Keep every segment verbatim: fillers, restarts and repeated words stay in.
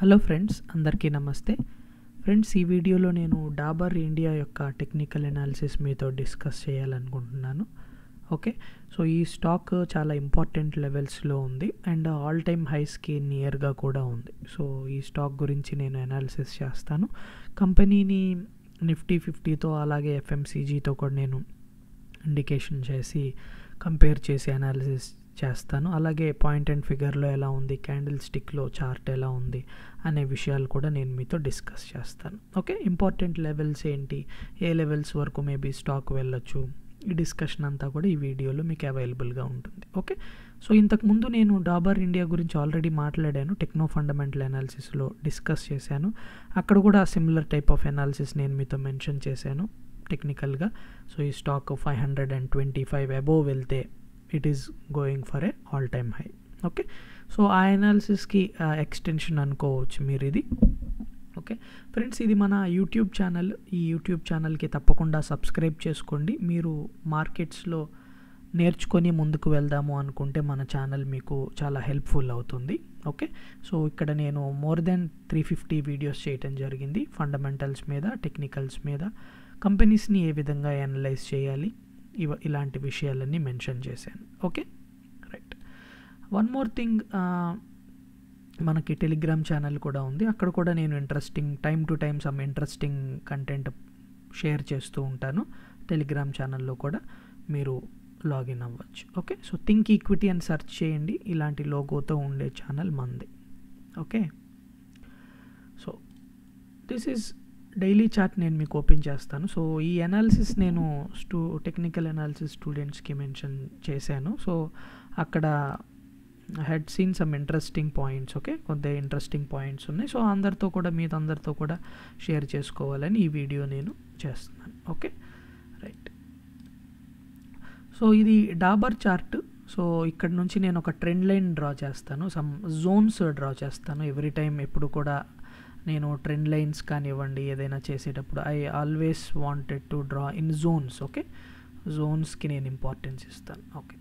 Hello friends, అందరికీ నమస్తే. Friends, ఈ వీడియోలో నేను డాబర్ ఇండియా యొక్క టెక్నికల్ అనాలిసిస్ మీతో డిస్కస్ చేయాలనుకుంటున్నాను. ఓకే, సో ఈ స్టాక్ చాలా ఇంపార్టెంట్ లెవెల్స్లో ఉంది అండ్ ఆల్ టైమ్ హైస్కి నియర్గా కూడా ఉంది. సో ఈ స్టాక్ గురించి నేను అనాలిసిస్ చేస్తాను. కంపెనీని నిఫ్టీ ఫిఫ్టీతో అలాగే ఎఫ్ఎంసీజీతో కూడా నేను ఇండికేషన్ చేసి కంపేర్ చేసి అనాలిసిస్ చేస్తాను. అలాగే పాయింట్ అండ్ ఫిగర్లో ఎలా ఉంది, క్యాండిల్ స్టిక్లో చార్ట్ ఎలా ఉంది అనే విషయాలు కూడా నేను మీతో డిస్కస్ చేస్తాను. ఓకే, ఇంపార్టెంట్ లెవెల్స్ ఏంటి, ఏ లెవెల్స్ వరకు మేబీ స్టాక్ వెళ్ళొచ్చు, ఈ డిస్కషన్ అంతా కూడా ఈ వీడియోలో మీకు అవైలబుల్గా ఉంటుంది. ఓకే, సో ఇంతకుముందు నేను డాబర్ ఇండియా గురించి ఆల్రెడీ మాట్లాడాను, టెక్నో ఫండమెంటల్ అనాలిసిస్లో డిస్కస్ చేశాను. అక్కడ కూడా సిమిలర్ టైప్ ఆఫ్ అనాలిసిస్ నేను మీతో మెన్షన్ చేశాను టెక్నికల్గా. సో ఈ stock five hundred and twenty five above వెళ్తే it is going for a all time high. Okay, so ఆ అనాలిసిస్కి ఎక్స్టెన్షన్ అనుకోవచ్చు మీరు ఇది. ఓకే ఫ్రెండ్స్, ఇది మన యూట్యూబ్ ఛానల్. ఈ యూట్యూబ్ ఛానల్కి తప్పకుండా సబ్స్క్రైబ్ చేసుకోండి. మీరు మార్కెట్స్లో నేర్చుకొని ముందుకు వెళ్దాము అనుకుంటే మన ఛానల్ మీకు చాలా హెల్ప్ఫుల్ అవుతుంది. ఓకే, సో ఇక్కడ నేను more than three fifty videos చేయటం జరిగింది. ఫండమెంటల్స్ మీద, టెక్నికల్స్ మీద, కంపెనీస్ని ఏ విధంగా అనలైజ్ చేయాలి, ఇవ ఇలాంటి విషయాలన్నీ మెన్షన్ చేశాను. Okay right, one more thing, మనకి టెలిగ్రామ్ ఛానల్ కూడా ఉంది. అక్కడ కూడా నేను interesting time to time some interesting content share చేస్తూ ఉంటాను. టెలిగ్రామ్ ఛానల్లో కూడా మీరు లాగిన్ అవ్వచ్చు. ఓకే, సో థింక్ ఈక్విటీ అని సెర్చ్ చేయండి, ఇలాంటి లోగోతో ఉండే ఛానల్ మంది. Okay, so this is daily chart నేను మీకు ఓపెన్ చేస్తాను. సో ఈ అనాలిసిస్ నేను స్టూ టెక్నికల్ అనాలిసిస్ స్టూడెంట్స్కి మెన్షన్ చేశాను. సో అక్కడ had seen some interesting points. Okay, కొంత ఇంట్రెస్టింగ్ పాయింట్స్ ఉన్నాయి. సో అందరితో కూడా మీతో అందరితో కూడా షేర్ చేసుకోవాలని ఈ వీడియో నేను చేస్తున్నాను. ఓకే రైట్, సో ఇది డాబర్ చార్ట్. సో ఇక్కడ నుంచి నేను ఒక ట్రెండ్ లైన్ డ్రా చేస్తాను, సమ్ జోన్స్ డ్రా చేస్తాను ఎవ్రీ టైం. ఎప్పుడు కూడా నేను ట్రెండ్ లైన్స్ కానివ్వండి ఏదైనా చేసేటప్పుడు I always wanted to draw in zones. Okay, జోన్స్కి నేను ఇంపార్టెన్స్ ఇస్తాను. ఓకే,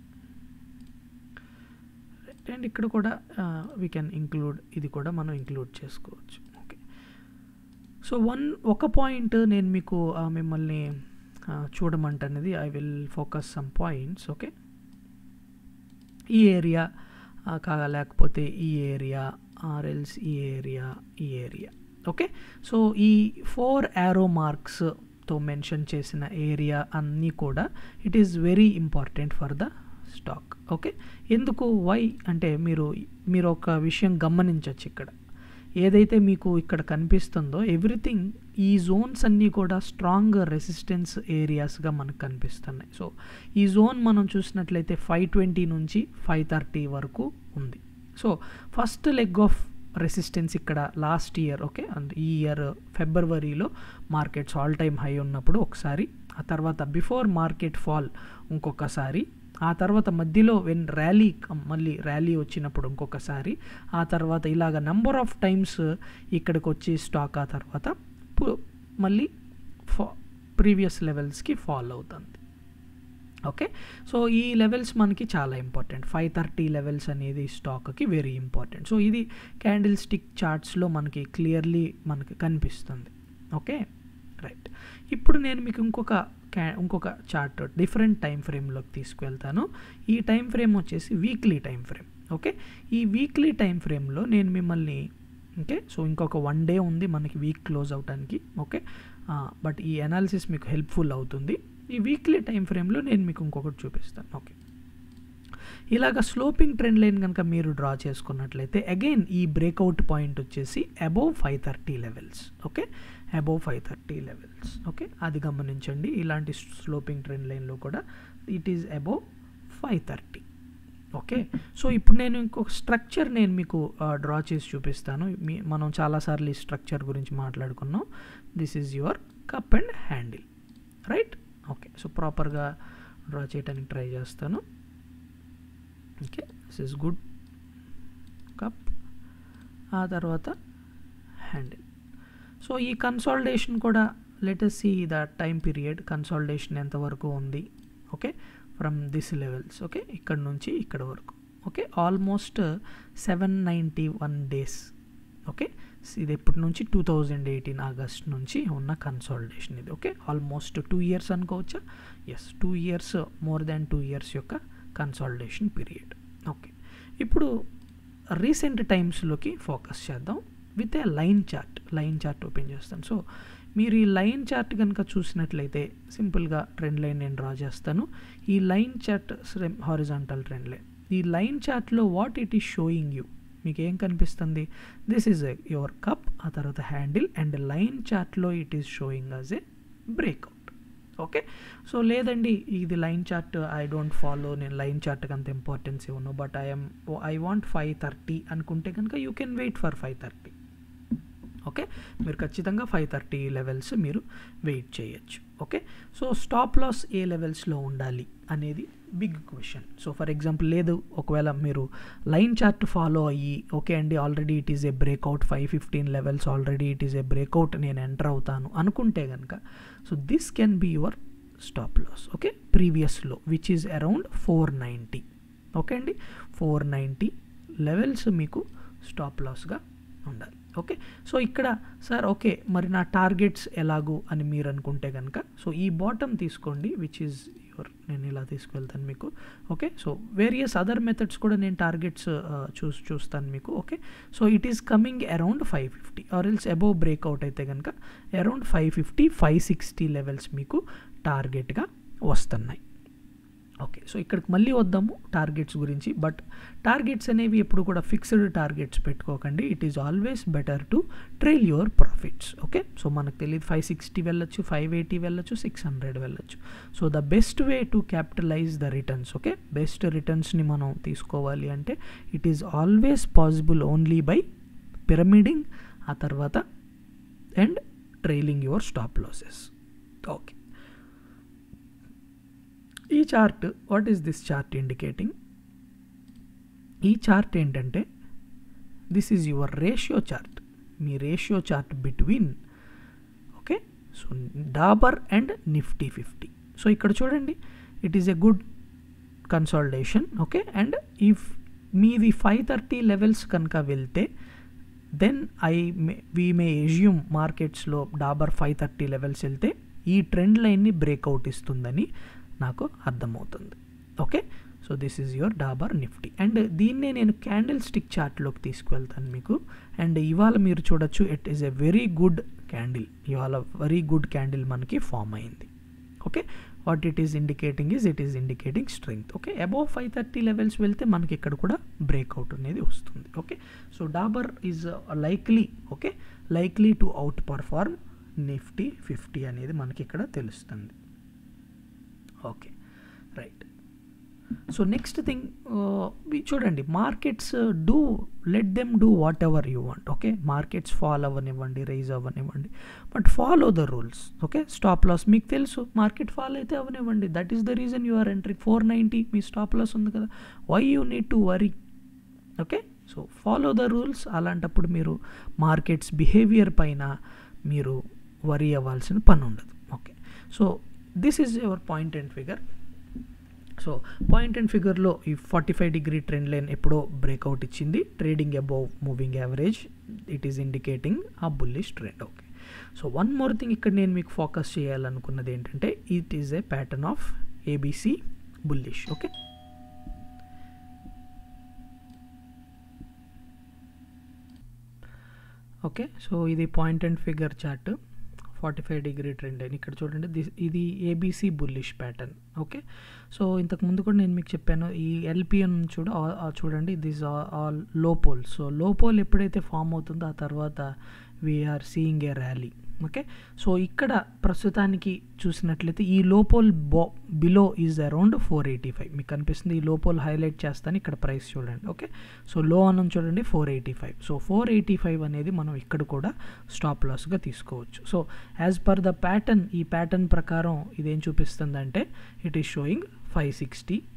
అండ్ ఇక్కడ కూడా వీ కెన్ ఇంక్లూడ్, ఇది కూడా మనం ఇంక్లూడ్ చేసుకోవచ్చు. ఓకే, సో వన్ ఒక పాయింట్ నేను మీకు మిమ్మల్ని చూడమంటున్నది, I will focus some points. Okay, ఈ ఏరియా కాగా లేకపోతే ఈ ఏరియా ఆర్ఎల్స్ ఈ ఏరియా ఈ ఏరియా. ఓకే, సో ఈ ఫోర్ యారో మార్క్స్తో మెన్షన్ చేసిన ఏరియా అన్నీ కూడా it is very important for the stock. Okay, ఎందుకు, వై అంటే మీరు మీరు ఒక విషయం గమనించవచ్చు. ఇక్కడ ఏదైతే మీకు ఇక్కడ కనిపిస్తుందో ఎవ్రీథింగ్, ఈ జోన్స్ అన్నీ కూడా స్ట్రాంగ్ రెసిస్టెన్స్ ఏరియాస్గా మనకు కనిపిస్తున్నాయి. సో ఈ జోన్ మనం చూసినట్లయితే ఫైవ్ ట్వంటీ నుంచి ఫైవ్ థర్టీ వరకు ఉంది. So first leg of resistance ఇక్కడ లాస్ట్ ఇయర్. ఓకే, అండ్ ఈ ఇయర్ ఫిబ్రవరిలో మార్కెట్స్ ఆల్ టైమ్ హై ఉన్నప్పుడు ఒకసారి, ఆ తర్వాత బిఫోర్ మార్కెట్ ఫాల్ ఇంకొకసారి, ఆ తర్వాత మధ్యలో వెన్ ర్యాలీ మళ్ళీ ర్యాలీ వచ్చినప్పుడు ఇంకొకసారి, ఆ తర్వాత ఇలాగ నెంబర్ ఆఫ్ టైమ్స్ ఇక్కడికి వచ్చి స్టాక్ ఆ తర్వాత మళ్ళీ ఫా ప్రీవియస్ లెవెల్స్కి ఫాల్ అవుతుంది. ఓకే, సో ఈ లెవెల్స్ మనకి చాలా ఇంపార్టెంట్. ఫైవ్ థర్టీ లెవెల్స్ అనేది స్టాక్కి వెరీ ఇంపార్టెంట్. సో ఇది క్యాండిల్ స్టిక్ చార్ట్స్లో మనకి క్లియర్లీ మనకి కనిపిస్తుంది. ఓకే రైట్, ఇప్పుడు నేను మీకు ఇంకొక క్యా ఇంకొక చార్ట్ డిఫరెంట్ టైం ఫ్రేమ్లోకి తీసుకువెళ్తాను. ఈ టైం ఫ్రేమ్ వచ్చేసి వీక్లీ టైం ఫ్రేమ్. ఓకే, ఈ వీక్లీ టైం ఫ్రేమ్లో నేను మిమ్మల్ని, ఓకే సో ఇంకొక వన్ డే ఉంది మనకి వీక్ క్లోజ్ అవడానికి. ఓకే, బట్ ఈ అనాలిసిస్ మీకు హెల్ప్ఫుల్ అవుతుంది. ఈ వీక్లీ టైం ఫ్రేమ్లో నేను మీకు ఇంకొకటి చూపిస్తాను. ఓకే, ఇలాగ స్లోపింగ్ ట్రెండ్ లైన్ కనుక మీరు డ్రా చేసుకున్నట్లయితే అగైన్ ఈ బ్రేక్అవుట్ పాయింట్ వచ్చేసి above five thirty levels. Okay, above five thirty levels. Okay, అది గమనించండి. ఇలాంటి స్లోపింగ్ ట్రెండ్ లైన్లో కూడా it is above five thirty. Okay, so ఇప్పుడు నేను ఇంకొక స్ట్రక్చర్ నేను మీకు డ్రా చేసి చూపిస్తాను. మీ మనం చాలాసార్లు ఈ స్ట్రక్చర్ గురించి మాట్లాడుకున్నాం. This is your cup and handle, right. Okay, so ప్రాపర్గా డ్రా చేయడానికి ట్రై చేస్తాను. Okay, this is good cup, ఆ తర్వాత హ్యాండిల్. సో ఈ కన్సాలిడేషన్ కూడా let us see the time period, consolidation ఎంతవరకు ఉంది. Okay, from this levels. Okay, ఇక్కడ నుంచి ఇక్కడ వరకు. Okay, almost seven ninety one days okay, ఇది ఎప్పటి నుంచి టూ థౌజండ్ ఎయిటీన్ ఆగస్ట్ నుంచి ఉన్న కన్సాలిడేషన్ ఇది. ఓకే, ఆల్మోస్ట్ టూ ఇయర్స్ అనుకోవచ్చా? Yes, two years more than two years యొక్క కన్సాలిడేషన్ పీరియడ్. ఓకే, ఇప్పుడు రీసెంట్ టైమ్స్లోకి ఫోకస్ చేద్దాం with a line chart. Line chart open చేస్తాను. సో మీరు ఈ లైన్ చార్ట్ కనుక చూసినట్లయితే సింపుల్గా ట్రెండ్ లైన్ నేను డ్రా చేస్తాను. ఈ line chart horizontal trend line. ఈ లైన్ చార్ట్లో what it is showing you, మీకు ఏం కనిపిస్తుంది? దిస్ ఈజ్ యువర్ కప్, ఆ తర్వాత హ్యాండిల్, అండ్ లైన్ చార్ట్లో it is showing as a breakout. Okay, so లేదండి ఇది line chart I don't follow, నేను లైన్ చార్ట్కి అంత ఇంపార్టెన్స్ ఇవ్వను, but I'm I want five thirty అనుకుంటే కనుక you can wait for five thirty. Okay, మీరు ఖచ్చితంగా ఫైవ్ థర్టీ లెవెల్స్ మీరు వెయిట్ చేయొచ్చు. Okay, so stop loss a లెవెల్స్లో ఉండాలి అనేది big question. So for example లేదు, ఒకవేళ మీరు లైన్ చార్ట్ ఫాలో అయ్యి ఓకే అండి already it is a breakout, five fifteen levels already it is a breakout, నేను ఎంటర్ అవుతాను అనుకుంటే కనుక so this can be your stop loss. Okay, previous low which is around four ninety. Okay అండి, four ninety levels మీకు stop లాస్గా ఉండాలి. Okay, so ఇక్కడ sir okay మరి నా టార్గెట్స్ ఎలాగూ అని మీరు అనుకుంటే కనుక సో ఈ బాటమ్ తీసుకోండి విచ్ ఈజ్ యువర్, నేను ఇలా తీసుకువెళ్తాను మీకు. Okay, so various other methods కూడా నేను టార్గెట్స్ చూస్ చూస్తాను మీకు. Okay, so it is coming around five fifty or else above breakout అయితే కనుక around five fifty five sixty levels మీకు టార్గెట్గా వస్తున్నాయి. ఓకే, సో ఇక్కడికి మళ్ళీ వద్దాము టార్గెట్స్ గురించి. బట్ టార్గెట్స్ అనేవి ఎప్పుడు కూడా ఫిక్స్డ్ టార్గెట్స్ పెట్టుకోకండి. It is always better to trail your profits. Okay, so మనకు తెలియదు ఫైవ్ సిక్స్టీ వెళ్ళొచ్చు, ఫైవ్ ఎయిటీ వెళ్ళొచ్చు, సిక్స్ హండ్రెడ్ వెళ్ళొచ్చు. So the best way to capitalize the returns, okay, best రిటర్న్స్ని మనం తీసుకోవాలి అంటే it is always possible only by pyramiding, ఆ తర్వాత and trailing your stop losses. Okay, ఈ chart what is this chart indicating? ఈ chart ఏంటంటే this is your ratio chart, మీ ratio chart between okay so Dabur and Nifty fifty. So ఇక్కడ చూడండి it is a good consolidation. Okay, and if మీది five thirty levels కనుక వెళ్తే then I may we may assume మార్కెట్స్లో Dabur five thirty levels వెళ్తే ఈ trend లైన్ని బ్రేక్అవుట్ ఇస్తుందని నాకు అర్థమవుతుంది. Okay, so this is your Dabur Nifty, and దీన్నే నేను క్యాండిల్ స్టిక్ చార్ట్లోకి తీసుకువెళ్తాను మీకు. అండ్ ఇవాళ మీరు చూడొచ్చు it is a very good candle, ఇవాళ వెరీ గుడ్ క్యాండిల్ మనకి ఫామ్ అయింది. Okay, what it is indicating is it is indicating strength. Okay, above five thirty levels వెళ్తే మనకి ఇక్కడ కూడా బ్రేక్అవుట్ అనేది వస్తుంది. Okay, so Dabur is likely okay likely to outperform Nifty fifty అనేది మనకి ఇక్కడ తెలుస్తుంది. Okay, right. So next thing చూడండి, markets do let them do whatever you want. Okay, markets fall అవ్వనివ్వండి, రైజ్ అవ్వనివ్వండి, but follow the rules. Okay, stop loss మీకు తెలుసు, market fall అయితే అవ్వనివ్వండి, that is the reason you are entering. Four ninety మీ stop loss ఉంది కదా, why you need to worry. Okay, so follow the rules. అలాంటప్పుడు మీరు మార్కెట్స్ బిహేవియర్ పైన మీరు వరీ అవ్వాల్సిన పని ఉండదు. Okay, so this is your point and figure. So point and ఫిగర్లో ఈ forty five degree trend line ఎప్పుడో బ్రేక్అవుట్ ఇచ్చింది, trading above moving average, it is indicating a bullish trend. Okay, so one more thing ఇక్కడ నేను మీకు focus చేయాలనుకున్నది ఏంటంటే it is a pattern of ABC bullish. Okay, okay so ఇది point and figure chart, forty five degree trend line. ఇక్కడ చూడండి this ఇది ABC bullish pattern. Okay, so ఇంతకు ముందు కూడా నేను మీకు చెప్పాను ఈ ఎల్పిఎన్ చూడ చూడండి this all low pole. So low pole ఎప్పుడైతే ఫామ్ అవుతుందో ఆ తర్వాత we're seeing a rally. Okay, so ఇక్కడ ప్రస్తుతానికి చూసినట్లయితే ఈ లోపోల్ బో below is around four eighty five మీకు కనిపిస్తుంది. ఈ లోపోల్ హైలైట్ చేస్తాను, ఇక్కడ ప్రైస్ చూడండి. ఓకే, సో లో అన్నం చూడండి four eighty five. So four eighty five అనేది మనం ఇక్కడ కూడా స్టాప్ లాస్గా తీసుకోవచ్చు. So as per the pattern, ఈ ప్యాటర్న్ ప్రకారం ఇదేం చూపిస్తుందంటే it is showing five sixty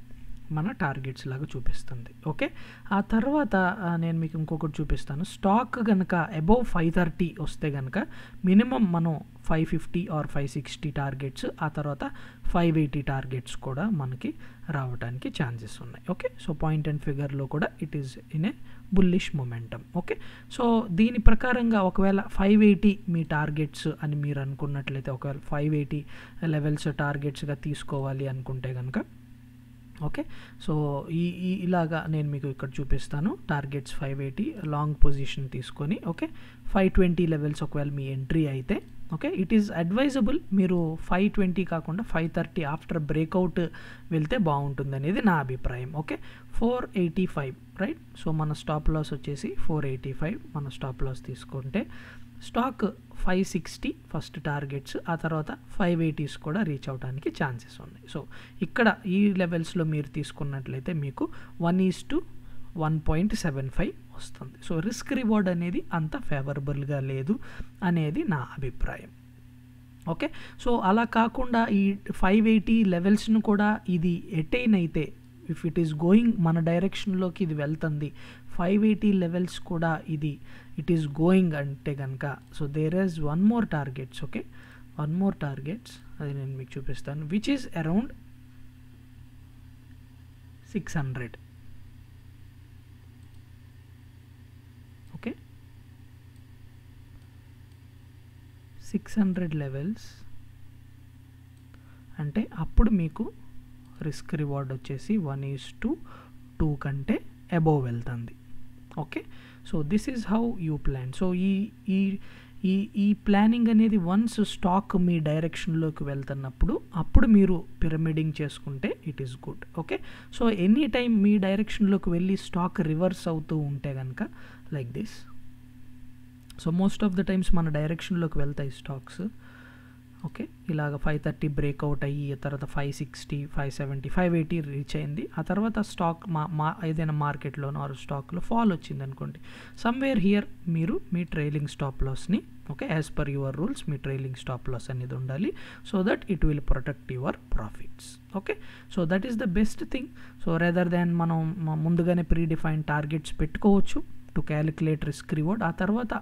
మన టార్గెట్స్ లాగా చూపిస్తుంది. ఓకే, ఆ తర్వాత నేను మీకు ఇంకొకటి చూపిస్తాను. స్టాక్ కనుక అబోవ్ ఫైవ్ థర్టీ వస్తే కనుక మినిమం మనం five fifty or five sixty targets, ఆ తర్వాత ఫైవ్ ఎయిటీ టార్గెట్స్ కూడా మనకి రావడానికి ఛాన్సెస్ ఉన్నాయి. ఓకే, సో పాయింట్ అండ్ ఫిగర్లో కూడా it is in a bullish momentum. Okay, so దీని ప్రకారంగా ఒకవేళ ఫైవ్ ఎయిటీ మీ టార్గెట్స్ అని మీరు అనుకున్నట్లయితే, ఒకవేళ ఫైవ్ ఎయిటీ లెవెల్స్ టార్గెట్స్గా తీసుకోవాలి అనుకుంటే కనుక, ఓకే, సో ఈ ఈ ఇలాగా నేను మీకు ఇక్కడ చూపిస్తాను. Targets five eighty long position తీసుకొని, ఓకే, ఫైవ్ ట్వంటీ లెవెల్స్ ఒకవేళ మీ ఎంట్రీ అయితే, ఓకే, ఇట్ ఈస్ అడ్వైజబుల్ మీరు ఫైవ్ ట్వంటీ కాకుండా ఫైవ్ థర్టీ ఆఫ్టర్ బ్రేక్అవుట్ వెళ్తే బాగుంటుంది అనేది నా అభిప్రాయం. Okay, four eighty five right. So మన స్టాప్ లాస్ వచ్చేసి ఫోర్ ఎయిటీ ఫైవ్ మన స్టాప్ లాస్ తీసుకుంటే, stock five sixty first targets, ఆ తర్వాత ఫైవ్ ఎయిటీస్ కూడా రీచ్ అవడానికి ఛాన్సెస్ ఉన్నాయి. సో ఇక్కడ ఈ లెవెల్స్లో మీరు తీసుకున్నట్లయితే మీకు one is to one point seven five వస్తుంది. సో రిస్క్ రివార్డ్ అనేది అంత ఫేవరబుల్గా లేదు అనేది నా అభిప్రాయం. ఓకే, సో అలా కాకుండా ఈ ఫైవ్ ఎయిటీ లెవెల్స్ను కూడా ఇది అటైన్ అయితే, ఇఫ్ ఇట్ ఈస్ గోయింగ్ మన డైరెక్షన్లోకి ఇది వెళ్తుంది, ఫైవ్ ఎయిటీ లెవెల్స్ కూడా ఇది ఇట్ ఈస్ గోయింగ్ అంటే కనుక, so there is one more targets. Okay, one more targets అది నేను మీకు చూపిస్తాను, which is around six hundred. Okay, six hundred levels అంటే అప్పుడు మీకు రిస్క్ రివార్డ్ వచ్చేసి వన్ ఈజ్ టు టూ కంటే అబోవ్ వెళ్తుంది. Okay, so this is how you plan. So ఈ ఈ ఈ ఈ ప్లానింగ్ అనేది వన్స్ స్టాక్ మీ డైరెక్షన్లోకి వెళ్తున్నప్పుడు అప్పుడు మీరు పిరమిడింగ్ చేసుకుంటే it is good. Okay, so any time మీ డైరెక్షన్లోకి వెళ్ళి స్టాక్ రివర్స్ అవుతూ ఉంటే కనుక like this, so most of the times మన డైరెక్షన్లోకి వెళ్తాయి స్టాక్స్. ఓకే, ఇలాగ ఫైవ్ థర్టీ బ్రేక్అవుట్ అయ్యి, ఆ తర్వాత five sixty five seventy five eighty reach అయింది, ఆ తర్వాత స్టాక్ మా మా ఏదైనా మార్కెట్లోనో ఆరు స్టాక్లో ఫాల్ వచ్చింది అనుకోండి, సమ్వేర్ హియర్ మీరు మీ ట్రైలింగ్ స్టాప్ లాస్ని, okay, as per your rules మీ ట్రైలింగ్ స్టాప్ లాస్ అనేది ఉండాలి, so that it will protect your profits. Okay, so that is the best thing. So rather than మనం ముందుగానే ప్రీ డిఫైన్డ్ టార్గెట్స్ పెట్టుకోవచ్చు to calculate risk reward, ఆ తర్వాత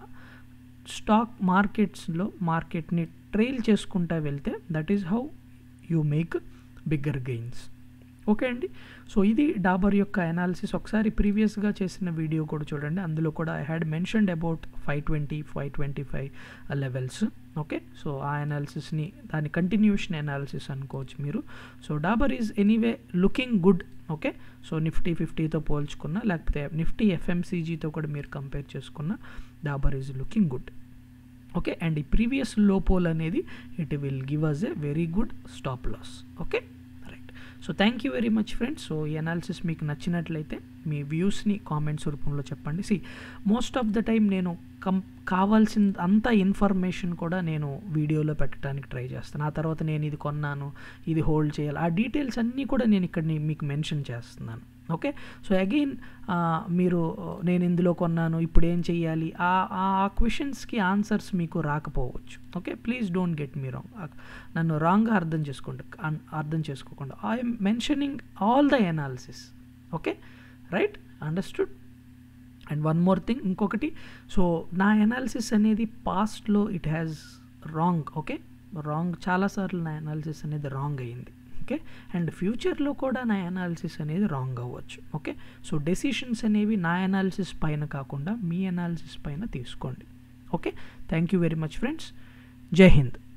stock మార్కెట్స్లో మార్కెట్ని ట్రైల్ చేసుకుంటా వెళ్తే that is how you make bigger gains. Okay అండి, సో ఇది డాబర్ యొక్క అనాలిసిస్. ఒకసారి ప్రీవియస్గా చేసిన వీడియో కూడా చూడండి, అందులో కూడా I had mentioned about five twenty five twenty five levels. Okay, so ఆ అనాలిసిస్ని దాని కంటిన్యూషన్ అనాలిసిస్ అనుకోవచ్చు మీరు. So Dabur is anyway looking good. Okay, so Nifty ఫిఫ్టీతో పోల్చుకున్న, లేకపోతే నిఫ్టీ ఎఫ్ఎంసీజీతో కూడా మీరు కంపేర్ చేసుకున్న, Dabur is looking good. Okay, and ఈ ప్రీవియస్ లో పోల్ అనేది it will give us a very good stop loss. Okay right, so thank you very much friends. So ఈ అనాలిసిస్ మీకు నచ్చినట్లయితే మీ వ్యూస్ని కామెంట్స్ రూపంలో చెప్పండి. See most of the time నేను కం కావాల్సిన అంత ఇన్ఫర్మేషన్ కూడా నేను వీడియోలో పెట్టడానికి ట్రై చేస్తాను. ఆ తర్వాత నేను ఇది కొన్నాను, ఇది హోల్డ్ చేయాలి, ఆ డీటెయిల్స్ అన్నీ కూడా నేను ఇక్కడ మీకు మెన్షన్ చేస్తున్నాను. ఓకే, సో అగైన్ మీరు నేను ఇందులో కొన్నాను ఇప్పుడు ఏం చెయ్యాలి, ఆ ఆ క్వశ్చన్స్కి ఆన్సర్స్ మీకు రాకపోవచ్చు. Okay, please don't get me wrong, నన్ను రాంగ్గా అర్థం చేసుకోండి అర్థం చేసుకోకుండా I'm mentioning all the analysis. Okay right, understood. And one more thing, ఇంకొకటి, సో నా ఎనాలిసిస్ అనేది పాస్ట్లో it has wrong. Okay, wrong చాలాసార్లు నా ఎనాలిసిస్ అనేది రాంగ్ అయ్యింది. ఓకే, అండ్ ఫ్యూచర్లో కూడా నా అనాలిసిస్ అనేది రాంగ్ అవ్వచ్చు. ఓకే, సో డెసిషన్స్ అనేవి నా అనాలిసిస్ పైన కాకుండా మీ అనాలిసిస్ పైన తీసుకోండి. Okay, thank you very much friends. Jai Hind.